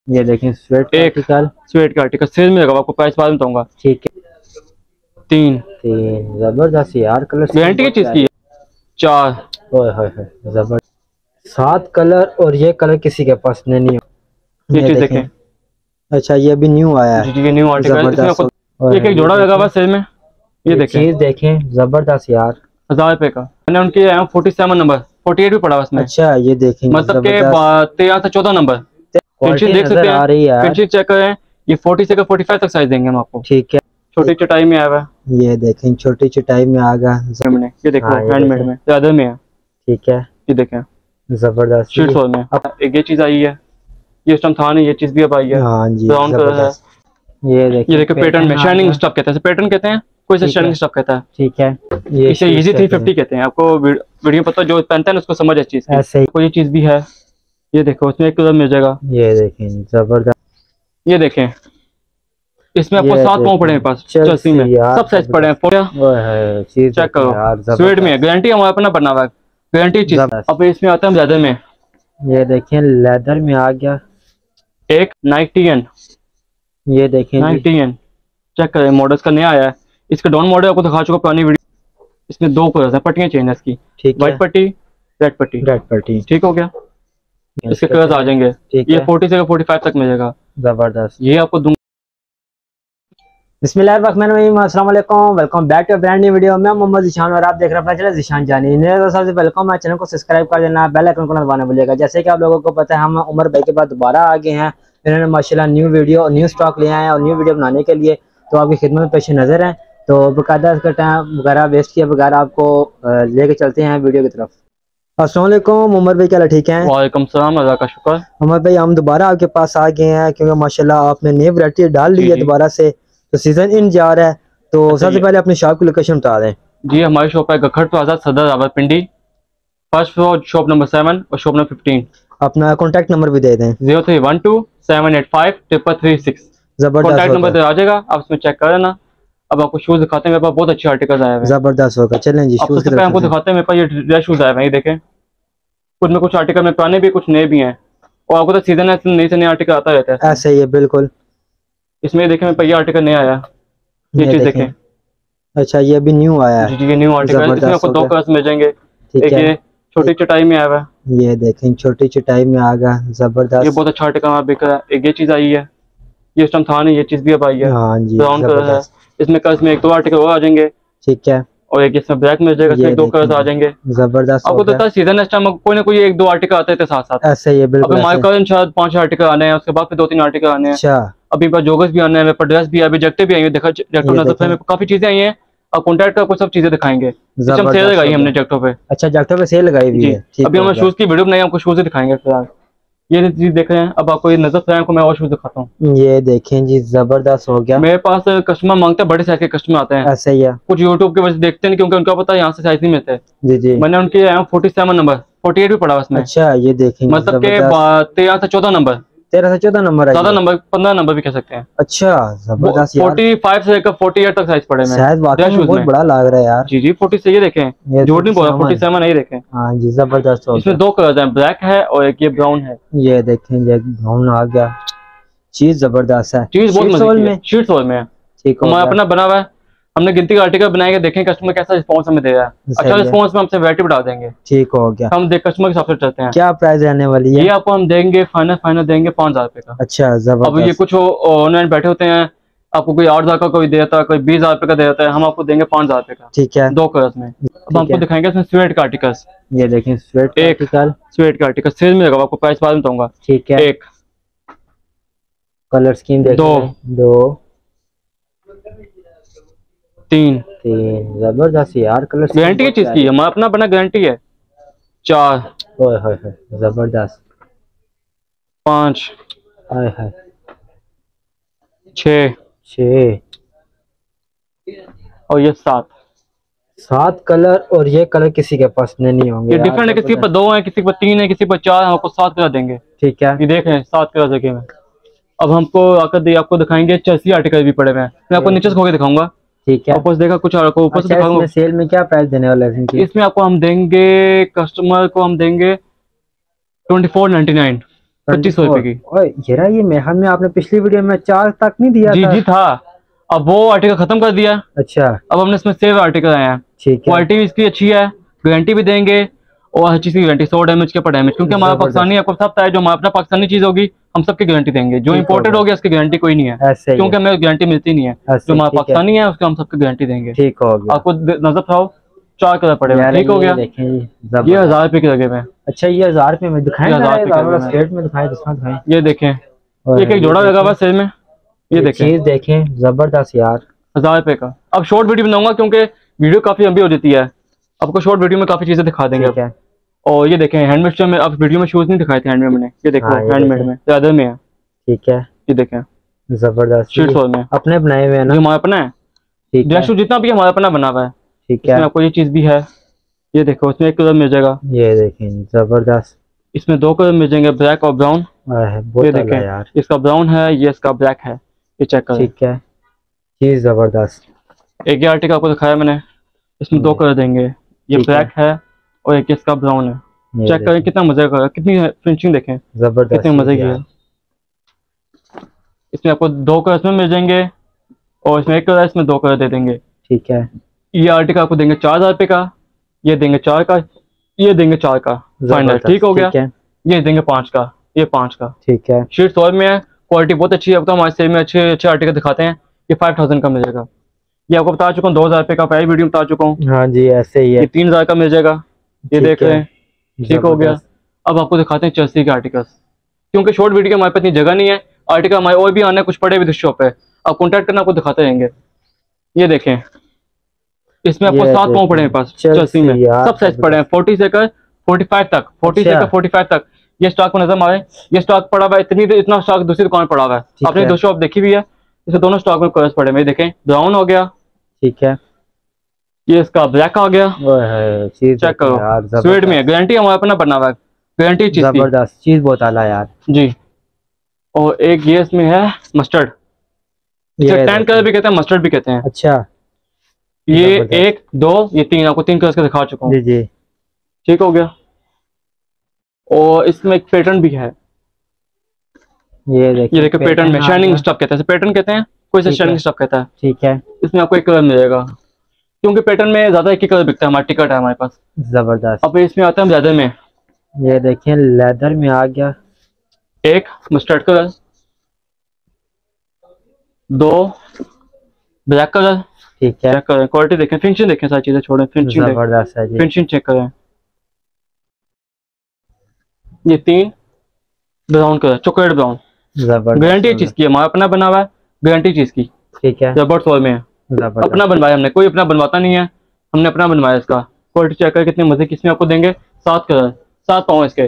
ये देखें स्वेट एक आर्टिकल, स्वेट का आर्टिकल सेल में लगा, आपको प्राइस बाद में बताऊंगा। ठीक है। तीन जबरदस्त यार, कलर गारंटी की चीज की है। चार जबरदस्त। 7 कलर और ये कलर किसी के पास नहीं हो। ये ये चीज देखें। देखें। अच्छा ये भी न्यू आया जी है। जी, ये न्यू आर्टिकल, इसमें जबरदस्त। आपको एक एक जोड़ा लगा हुआ सेल में। ये ये देखें, चीज देखें, जबरदस्त यार। 1000 रुपए का। मैंने उनकी 47 नंबर, 48 भी पड़ा हुआ इसमें, अच्छा ये देखें मतलब के जबरदस्त। 13 से 14 नंबर। फिनिशिंग क्वालिटी देख सकते नजर हैं, आ रही है यार। फिनिशिंग चेक करें। ये 40 से 45 तक साइज देंगे हम आपको। ठीक है। छोटी चटाई में आया हुआ है। ये देखें छोटी चटाई में आ गया। हमने ये देखो हाँ ये हैंडमेड देखें। में, ज्यादा में है। ठीक है। ये देखें जबरदस्त शीट सोल में। अब एक ये चीज आई है, ये उस टाइम था नहीं, ये चीज भी अब आई है। हाँ जी ब्राउन कलर है। जबरदस्त। ये ये देखो पैटर्न में शाइनिंग स्टफ कहते हैं, पैटर्न कहते हैं, कोई से ठीक शाइनिंग है। स्टफ कहता है। ठीक है। ये इसे shoes इजी कहते 350 कहते हैं। आपको वीडियो पता, जो पहनता है ना उसको समझ है चीज की। ऐसे ही। कोई ये चीज भी है। ये देखो इसमें एक कलर मिल जाएगा। ये देखें जबरदस्त। ये देखें, इसमें आपको ये 7 पाँव पड़े हैं पास, चर्सी में सब साइज पड़े हैं। चीज चेक करो, यार स्वेट में है, गारंटी हमारा अपना बना हुआ है, गारंटी चीज। अब इसमें आता है लेदर में। ये देखें लेदर में आ गया। एक नाइटियन, ये देखें जी। नाइटियन चेक करें, मॉडल्स का नया आया है। इसका डाउन मॉडल आपको दिखा चुका पुरानी वीडियो। इसमें 2 कलर है, पट्टियां चेंज है इसकी, ठीक है। व्हाइट पट्टी, रेड पट्टी। रेड पट्टी। ठीक हो गया। इसके कलर्स आ जाएंगे। ये 40 से 45 तक मिलेगा। जबरदस्त। ये आपको दूंगा। बिस्मिल्लाहिर्रहमानिर्रहीम, अस्सलाम वालेकुम, welcome back to brand new video. मैं मोहम्मद ज़ीशान और आप देख रहे हैं अपना चैनल ज़ीशान जानी। सबसे वेलकम, हमारे चैनल को सब्सक्राइब कर देना, बेल आइकन को दबाना भूलिएगा। जैसे कि आप लोगों को पता है, हम उमर भाई के बाद दोबारा आ गए हैं। इन्होंने माशाल्लाह न्यू वीडियो न्यू स्टॉक ले आए हैं और न्यू वीडियो बनाने के लिए तो आपकी खिदमत में पेश नज़र है। तो बाकायदा इसका टाइम वगैरह वेस्ट किए बगैर आपको लेके चलते हैं वीडियो की तरफ। अस्सलाम वालेकुम उमर भाई, क्या हाल, ठीक है? वालेकुम सलाम, अल्लाह का शुक्र। उमर भाई हम दोबारा आपके पास आ गए हैं क्योंकि माशाल्लाह आपने नई वैरायटी डाल ली है दोबारा से, तो सीजन इन जा रहा है। तो सबसे पहले अपनी शॉप की लोकेशन बता दें। जी हमारी शॉप है Gakhar plaza, Saddar Rawalpindi, first floor, shop number 7 और शॉप नंबर 15। अपना कॉन्टैक्ट नंबर भी दे दें। 0312-785-336। जबरदस्त कॉन्टैक्ट नंबर होगा। आ जाएगा, आप उसमें चेक कर लेना। अब आपको शूज दिखाते हैं, मेरे पास बहुत अच्छे आर्टिकल्स आए हुए हैं। जबरदस्त होगा, चलें जी अब शूज सबसे की पहले तरफ आपको चलते हैं। दिखाते हैं, मेरे पास ये ड्रेस शूज आए हुए हैं, ये देखें। कुछ में कुछ आर्टिकल में पुराने भी, कुछ नए भी हैं। और आपको तो सीजन है, नए से नए आर्टिकल आता रहता है। ऐसे ही है बिल्कुल। इसमें देखें, मेरे पास ये आर्टिकल नया आया, ये चीज देखें। अच्छा ये भी न्यू आया है। जी ये न्यू आर्टिकल, इसमें आपको 2 कलर्स मिल जाएंगे। एक ये छोटी चटाई में आया हुआ है। ये देखें छोटी चटाई में आ गया, जबरदस्त। ये बहुत अच्छा आर्टिकल हमारा बिक रहा है। एक ये चीज आई है, ये उस टाइम था नहीं, ये चीज भी अब आई है। हाँ जी ब्राउन कलर है। इसमें कलर्स में 1-2 आर्टिकल और आ जाएंगे। ठीक है। और एक इसमें ब्लैक मिल जाएगा, इसमें 2 कलर्स आ जाएंगे। जबरदस्त। आपको तो सीजन है, इस टाइम कोई ना कोई 1-2 आर्टिकल आते थे साथ साथ। ऐसे ही है बिल्कुल। अभी हमारे कल शायद 5 आर्टिकल आने हैं, उसके बाद फिर 2-3 आर्टिकल आने हैं। अच्छा अभी पर जोगर्स भी आने हैं, मेरे पास ड्रेस भी है, अभी जैकेट भी आई है। देखा जैकेट नजर में काफी चीजें आई हैं। और कॉन्टैक्ट का कुछ सब चीजें दिखाएंगे। सेल लगाई हमने जैकेटों पे। अच्छा जैकेटों पे सेल लगाई हुई है। अभी हम शूज की वीडियो बनाई, आपको शूज दिखाएंगे फिलहाल। ये चीज देख रहे हैं। अब आपको ये नजर फ्रेम को मैं और शूज दिखाता हूँ। ये देखें जी, जबरदस्त हो गया। मेरे पास कस्टमर मांगते हैं, बड़े साइज के कस्टमर आते हैं। ऐसे ही है। कुछ यूट्यूब की वजह से देखते नहीं, क्योंकि उनका पता है यहाँ से साइज नहीं मिलते। जी जी। मैंने उनके 47 नंबर, 48 भी पड़ा उसमें। अच्छा ये देखेंगे, मतलब के 13 से 14 नंबर, 13 से 14 नंबर है। 14 नंबर, 15 नंबर भी कह सकते हैं। अच्छा जबरदस्त यार। 45 से लेकर 48 तक साइज पड़े में। शायद वाकई में बहुत बड़ा लग रहा है यार। जी 40 से, ये देखें, झूठ नहीं बोला, 47 नहीं देखें। हाँ जी जबरदस्त हो गया। इसमें 2 कलर हैं, ब्लैक है और एक ये ब्राउन है। ये देखें ये ब्राउन आ गया। चीज जबरदस्त है। चीज बहुत मजे की है, शीट सोल में है। ठीक हमारा अपना बना हुआ है। हमने गिनती का आर्टिकल बनाएंगे, देखें कस्टमर कैसा रिस्पॉन्स हमें दे रहा है। अच्छा रिस्पॉन्स में हमसे वैरायटी बढ़ा देंगे। ठीक हो गया। हम देख कस्टमर के हिसाब से चलते हैं। क्या प्राइस रहने वाली है? ये आपको हम देंगे फाइनल देंगे 5000 रुपए का। अच्छा जबरदस्त। अब ये कुछ ऑनलाइन बैठे होते हैं, आपको कोई 8000 का कोई देता है, कोई 20000 रुपए का देता है, हम आपको देंगे 5000 रुपए का। ठीक है। 2 कलर्स में। अब हमको दिखाएंगे इसमें स्वेट का आर्टिकल्स। ये देखें स्वेट आर्टिकल, स्वेट का आर्टिकल सेल में लगा, आपको प्राइस बाद में बताऊंगा। ठीक है। एक कलर स्कीम देखें। 2 3 जबरदस्त यार, कलर गारंटी की चीज की, हमारा अपना बना गारंटी है। 4 जबरदस्त। 5 हाय 6 और ये 7 कलर और ये कलर किसी के पास नहीं होंगे। ये डिफरेंट है, किसी पर 2 है, किसी पर 3 है, किसी पर 4 है। आपको 7 कलर देंगे। ठीक है, ये देख रहे हैं 7 कलर देखे में। अब हमको आकर आपको दिखाएंगे चर्सी आर्टिकल भी पड़े हुए हैं। मैं आपको नीचे से खोल के दिखाऊंगा। ठीक है। ऊपर से देखा कुछ आपको ऊपर से दिखाऊंगा। सेल में क्या प्राइस देने वाले हैं? इसमें आपको हम देंगे, कस्टमर को हम देंगे 2499। 2500 रुपए की। और जरा ये मेहर में आपने पिछली वीडियो में 4 तक नहीं दिया जी था? जी था, अब वो आर्टिकल खत्म कर दिया। अच्छा अब हमने इसमें सेव आर्टिकल आए हैं। ठीक है। क्वालिटी भी इसकी अच्छी है, गारंटी भी देंगे और हर चीज की गारंटी 100 डैमेज के पर डैमेज, क्योंकि हमारा पाकिस्तानी आपको सब पता है, जो हमारा अपना पाकिस्तानी चीज होगी हम सबकी गारंटी देंगे। जो इंपोर्टेड होगी उसकी गारंटी कोई नहीं है, क्योंकि हमें गारंटी मिलती नहीं है। जो हमारा पाकिस्तानी है उसकी हम सबकी गारंटी देंगे। ठीक हो गया। आपको नजर खाओ 4 कलर पड़ेगा। ठीक हो गया। ये 1000 रुपए के लगे हुए। अच्छा ये 1000 रुपए में दिखाएं, 1000 में दिखाएं। ये देखें, एक जोड़ा लगा हुआ सेल में, ये देखें, चीज देखें जबरदस्त यार। 1000 रुपए का। अब शॉर्ट वीडियो बनाऊंगा क्योंकि वीडियो काफी लंबी हो जाती है, आपको शॉर्ट वीडियो में काफी चीजें दिखा देंगे। और ये देखें हैंडमेड में, अब वीडियो में शूज नहीं दिखाए थे हैंडमेड में, ये देखो हैंडमेड में ज्यादा में है। ठीक है, ये देखें जबरदस्त शीट सोल में अपने बनाए हुए हैं ना, हमारा अपना है। ड्रेस शूज जितना भी हमारा अपना बना हुआ है। ठीक है, आपको ये चीज भी है, ये देखो इसमें एक कलर मिल जाएगा। ये देखें जबरदस्त, इसमें 2 कलर मिल जाएंगे, ब्लैक और ब्राउन। ये देखें यार, इसका ब्राउन है, ये इसका ब्लैक है, ये चेक करें। ठीक है, चीज जबरदस्त। एक आर्टिकल आपको दिखाया मैंने, इसमें 2 कलर देंगे, ये ब्लैक है और एक इसका ब्राउन है। चेक करें कितना मजे का, कितनी फिनिशिंग देखें जबरदस्त, कितने मजे की है। इसमें आपको 2 कलर इसमें मिल जाएंगे और इसमें 1 कलर, इसमें 2 कलर दे देंगे। ठीक है, ये आर्टिकल आपको देंगे 4000 रुपए का, ये देंगे 4 का, ये देंगे 4 का फाइनल। ठीक हो गया। ये देंगे 5 का, ये 5 का। ठीक है, शीट 100 में है, क्वालिटी बहुत अच्छी है। अब तो हमारे सेल में अच्छे आर्टिकल दिखाते हैं। ये 5000 का मिल जाएगा। ये आपको बता चुका हूँ 2000 रुपए का, पहली वीडियो में बता चुका हूँ। हाँ जी ऐसे ही है। ये 3000 का मिल जाएगा, ये देख रहे हैं। ठीक हो गया। अब आपको दिखाते हैं चर्सी के आर्टिकल्स, क्योंकि शॉर्ट वीडियो हमारे पास इतनी जगह नहीं है। आर्टिकल हमारे और भी आने हैं, कुछ पड़े भी शॉप है, आप कॉन्टैक्ट करना, आपको दिखाते रहेंगे। ये देखें, इसमें आपको 7 पाँव पड़े हैं पास चर्सी में, सब साइज पड़े हैं 40 से लेकर 45 तक, 40 से लेकर 45 तक। ये स्टॉक में नजर मारे, ये स्टॉक पड़ा हुआ है, इतना स्टॉक दूसरी दुकान पड़ा हुआ है, आपने 2 शॉप देखी भी है। इसे दोनों स्टॉक में कलर्स पड़े हुए देखें, ब्राउन हो गया। ठीक है, ये इसका ब्लैक आ गया। चेक करो, स्वीट में गारंटी हमारा अपना बना हुआ है, गारंटी चीज जबरदस्त, चीज बहुत आला यार जी। और एक ये इसमें है मस्टर्ड, इसे टैन कलर भी कहते हैं, मस्टर्ड भी कहते हैं। अच्छा, ये 1 2 ये 3, आपको 3 कलर का दिखा चुका हूँ। जी जी ठीक हो गया। और इसमें एक पैटर्न भी है, ये देखो पैटर्न में शाइनिंग स्टफ कहते हैं, पैटर्न कहते हैं, कोई सा शाइनिंग स्टफ कहता है। ठीक है, इसमें आपको 1 कलर मिलेगा, क्योंकि पैटर्न में ज्यादा एक ही कलर बिकता है, हमारा टिकट है हमारे पास। जबरदस्त। अब इसमें आता है लेदर में, ये देखिए लेदर में आ गया, 1 मस्टर्ड कलर, 2 ब्लैक कलर। ठीक है, क्वालिटी देखें, फिनिशिंग देखें, सारी चीजें छोड़ें, फिनिशिंग जबरदस्त है जी, फिनिशिंग चेक करें। ये 3 brown colour, chocolate brown, guarantee चीज की है, हमारा अपना बना हुआ है, गारंटी चीज की। ठीक है, जबरदस्त में है, अपना बनवाया हमने, कोई अपना बनवाता नहीं है, हमने अपना बनवाया इसका। क्वालिटी चेक कर कितने मजे की। इसमें आपको देंगे 7 कलर, 7 पाँव इसके,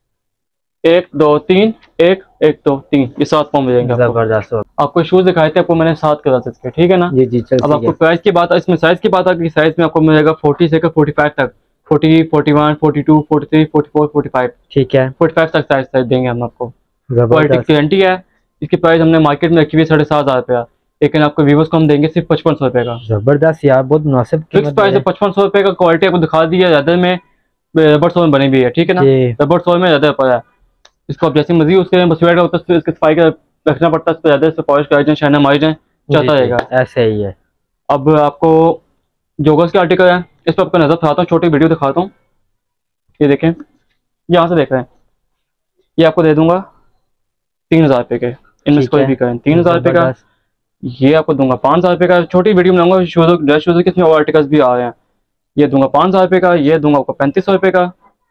1 2 3 1 1 2 3, ये 7 पाँव मिलेंगे। जबरदस्त। आपको शूज दिखाए थे, आपको मैंने 7 कलर इसके। ठीक है ना जी जी। अब आपको प्राइस की बात, इसमें साइज की बात है, साइज में आपको मिलेगा 40 से 45 तक, 40 41 42 43 44 45। ठीक है, 45 तक साइज देंगे हम आपको। क्वालिटी की गारंटी है। इसकी प्राइस हमने मार्केट में रखी हुई 7500 रुपया, लेकिन आपको व्यूवर्स को हम देंगे सिर्फ 5500 रुपए का। जबरदस्त यार, बहुत मुनासिब फिक्स प्राइस है 5500 रुपए का। क्वालिटी आपको दिखा दी है, ज्यादा में रबर सोल में बनी हुई है। ठीक है ना, रबर सोल में ज्यादा पड़ा है, इसको आप जैसे मर्जी यूज करें, बस वेट होता है, इसके सफाई का रखना पड़ता है, ज्यादा से पॉलिश कराई जाए, शाइनर मारी जाए, चलता रहेगा। ऐसे ही है। अब आपको जोगर्स के आर्टिकल है, इस पर आपको नजर दिखाता हूँ, छोटी वीडियो दिखाता हूँ। ये देखें, यहाँ से देख रहे हैं, ये आपको दे दूंगा 3000 रुपए के, इनमें कोई भी करें 3000 रुपए का। ये आपको दूंगा 5000 रुपए का, छोटी वीडियो में लाऊंगा, शूज ड्रेस शूज के इसमें और आर्टिकल्स भी आ रहे हैं। ये दूंगा 5000 रुपए का, ये दूंगा आपको 3500 रुपए का,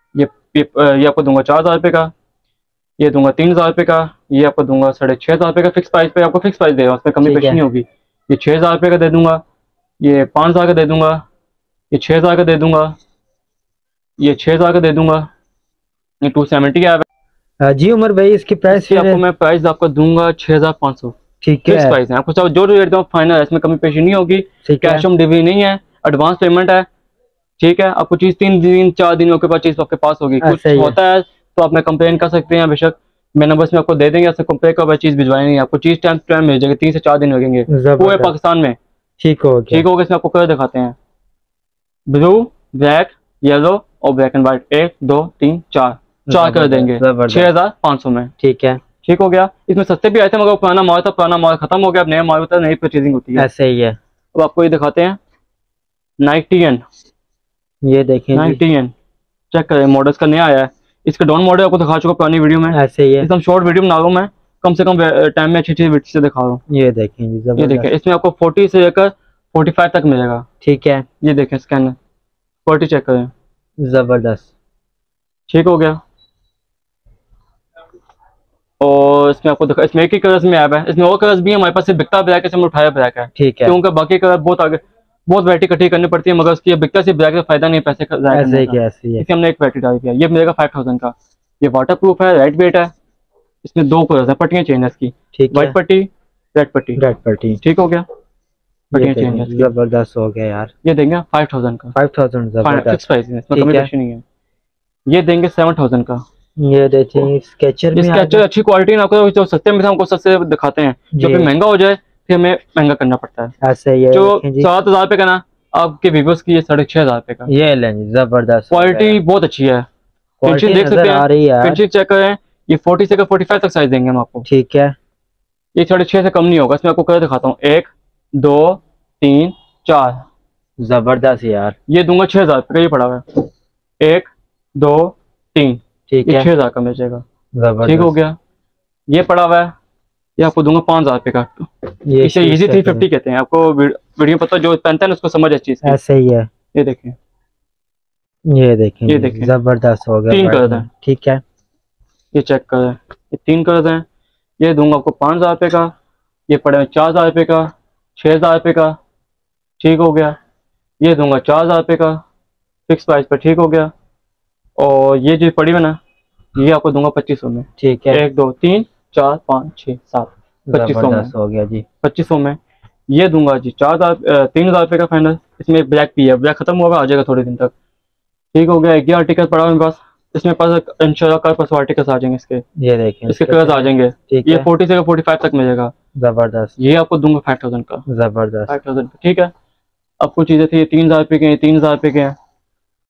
ये आपको दूंगा 4000 रुपए का, ये दूंगा 3000 रुपए का, ये आपको दूंगा 6500 रुपए का। फिक्स प्राइस पे आपको फिक्स प्राइस देगा, उसमें कमी पेशी नहीं होगी। ये 6000 रुपए का दे दूंगा, ये 5000 का दे दूंगा, ये 6000 का दे दूंगा, ये 6000 का दे दूंगा, ये 270 का है। जी उमर भाई, इसकी प्राइस आपको मैं प्राइस आपको दूंगा 6500। ठीक है, फिक्स प्राइस है, आपको जो रेट दूं फाइनल है, इसमें कमी पेशी नहीं होगी। कैश ऑन डिलीवरी नहीं है, एडवांस पेमेंट है। ठीक है, आपको चीज 3 दिन 4 दिनों के बाद चीज आपके पास होगी। कुछ होता है तो आप कंप्लेन कर सकते हैं, बेशक मैं नंबर में आपको दे देंगे, आपसे कंप्लेन का चीज भिजवानी नहीं, आपको चीज टाइम टाइम मिल जाएगी, 3 से 4 दिन लगेंगे पूरे पाकिस्तान में। ठीक हो गया, ठीक होगा। इसमें आपको कलर दिखाते हैं, ब्लू, ब्लैक, येलो और ब्लैक एंड व्हाइट, 1 2 3 4 4 कलर देंगे 6500 में। ठीक है, ठीक हो गया। इसमें सस्ते भी आए थे मगर पुराना माल था, पुराना माल खत्म हो गया, अब नया माल होता है, नई परचेजिंग होती है। ऐसे ही है। अब आपको ये दिखाते हैं नाइटियन, ये देखें नाइटियन चेक करें, मॉडल्स का नया आया है। इसका डाउन मॉडल आपको दिखा चुका पुरानी वीडियो में। ऐसे ही है, एकदम शॉर्ट वीडियो बना रहा हूँ मैं, कम से कम टाइम में अच्छी वीडियो से दिखा रहा हूँ। ये देखें जी, ये देखें, इसमें आपको 40 से लेकर 45 तक मिलेगा। ठीक है, ये देखें स्कैनर, क्वालिटी चेक करें, जबरदस्त। ठीक हो गया। और इसमें आपको दिखा, इसमें एक ही कलर्स में ऐप है, इसमें और कलर्स भी है हमारे पास, सिर्फ बिकता ब्लैक है, इसमें उठाया ब्लैक है। ठीक है, क्योंकि बाकी कलर बहुत आगे, बहुत वैरायटी इकट्ठी करनी पड़ती है, मगर उसकी बिकता से ब्लैक का फायदा नहीं, पैसे का ऐसे हमने एक वैरायटी डाली है। ये मिलेगा 5000 का, ये वाटर प्रूफ है, लाइट वेट है। इसमें 2 कलर्स है, पट्टियां चेंज है इसकी, व्हाइट पट्टी, रेड पट्टी, रेड पट्टी। ठीक हो गया, पट्टियां चेंज है, जबरदस्त हो गया यार। ये देंगे 5000 का, 5000 फिक्स प्राइस है, इसमें कमी नहीं है। ये देंगे 7000 का। ये देखिए स्केचर में, स्केचर अच्छी क्वालिटी ना, जो सस्ते में हमको सस्ते दिखाते हैं, जो फिर महंगा हो जाए फिर हमें महंगा करना पड़ता है। ऐसे ही है, जो 7000 रुपए का ना, आपके वीवोस की ये 6500 रुपए का। ये लें, जबरदस्त क्वालिटी बहुत अच्छी है, फिनिशिंग देख सकते हैं, फिनिशिंग चेक करें। ये 40 से 45 तक साइज देंगे हम आपको। ठीक है, ये 6.5 से कम नहीं होगा। इसमें आपको कलर दिखाता हूँ, 1 2 3 4। जबरदस्त यार। ये दूंगा 6000 रुपए का, ये पड़ा हुआ है, 1 2 3। ठीक है, 6000 का मिल जाएगा। ठीक हो गया। ये पड़ा हुआ है, ये आपको दूंगा 5000 रुपए का। इसे इजी 350 कहते हैं। आपको वीडियो पता, जो पहनता है उसको समझ है चीज। ऐसे ही है। ये देखें, ये देखें, जबरदस्त हो गया। 3 कलर है। ठीक है, ये चेक करें, ये 3 कलर हैं। ये दूंगा आपको 5000 रुपए का। ये पड़े 4000 रुपए का, 6000 रुपए का। ठीक हो गया। ये दूंगा 4000 रुपए का, फिक्स प्राइस पर। ठीक हो गया। और ये जो पड़ी है ना, ये आपको दूंगा 2500 में। ठीक है, 1 2 3 4 5 6 7, 2500 में हो गया जी। 2500 में ये दूंगा जी 3000 रुपए का फाइनल। इसमें एक ब्लैक भी है, ब्लैक खत्म होगा, आ जाएगा थोड़े दिन तक। ठीक हो गया। एक ही आर्टिकल पड़ा मेरे पास, इसमें पास इंशाल्लाह कल परसों आर्टिकल्स आ जाएंगे इसके। ये देखिए, इसके कलर्स आ जाएंगे। ये 40 से 45 तक मिलेगा। जबरदस्त। ये आपको दूंगा 5000 का। जबरदस्त, 5000। ठीक है। अब कुछ चीजें थी 3000 रुपए के, 3000 रुपए के हैं।